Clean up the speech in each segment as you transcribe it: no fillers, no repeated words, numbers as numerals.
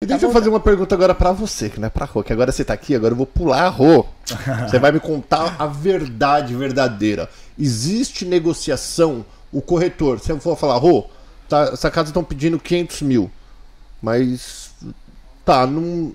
deixa eu fazer uma pergunta agora pra você, que não é pra Rô, que agora você tá aqui, agora eu vou pular a Rô. Você vai me contar a verdade verdadeira. Existe negociação, o corretor, se eu for falar, Rô, tá, essa casa estão pedindo 500 mil, mas tá, num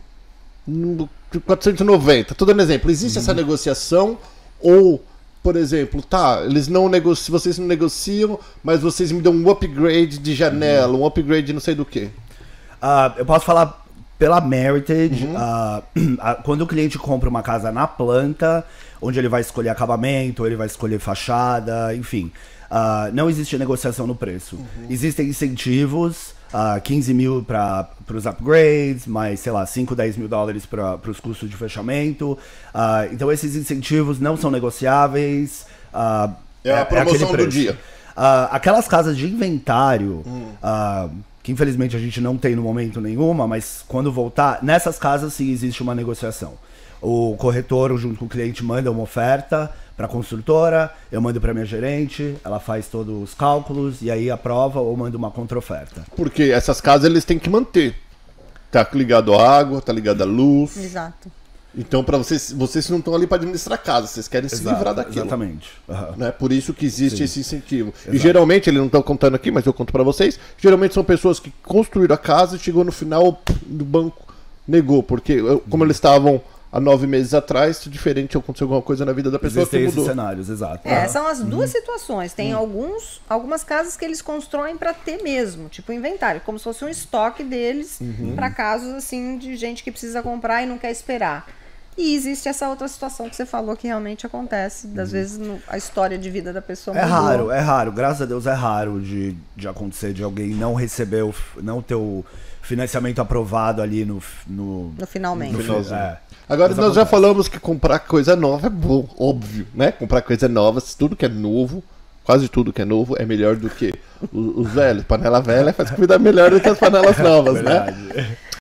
490, tô dando exemplo, existe essa negociação ou, por exemplo, tá, eles não negociam, vocês não negociam, mas vocês me dão um upgrade de janela, um upgrade de não sei do que? Eu posso falar pela Meritage, quando o cliente compra uma casa na planta, onde ele vai escolher acabamento, ele vai escolher fachada, enfim, não existe negociação no preço. Existem incentivos, 15 mil para os upgrades, mais, sei lá, 5, 10 mil dólares para os custos de fechamento. Então esses incentivos não são negociáveis. É a promoção do dia. Aquelas casas de inventário, que infelizmente a gente não tem no momento nenhuma, mas quando voltar, nessas casas sim existe uma negociação. O corretor, junto com o cliente, manda uma oferta para a construtora, eu mando para minha gerente, ela faz todos os cálculos e aí aprova ou manda uma contra-oferta. Porque essas casas eles têm que manter. Tá ligado à água, tá ligado à luz. Exato. Então, para vocês não estão ali para administrar a casa, vocês querem se livrar daquilo. Exatamente. Né? Por isso que existe esse incentivo. Exato. E geralmente, eles não estão contando aqui, mas eu conto para vocês, geralmente são pessoas que construíram a casa e chegou no final do banco negou, porque como eles estavam há 9 meses atrás, diferente, aconteceu alguma coisa na vida da pessoa Existem que mudou. esses cenários, exato. São as duas situações. Tem algumas casas que eles constroem para ter mesmo, tipo inventário, como se fosse um estoque deles para casos assim de gente que precisa comprar e não quer esperar. E existe essa outra situação que você falou que realmente acontece, às vezes a história de vida da pessoa mudou. É raro, graças a Deus é raro de acontecer, de alguém não receber, não ter o financiamento aprovado ali no finalmente. Agora nós já falamos que comprar coisa nova é bom, óbvio, né? Comprar coisa nova, tudo que é novo, quase tudo que é novo é melhor do que os velhos. Panela velha faz comida melhor do que as panelas novas, né?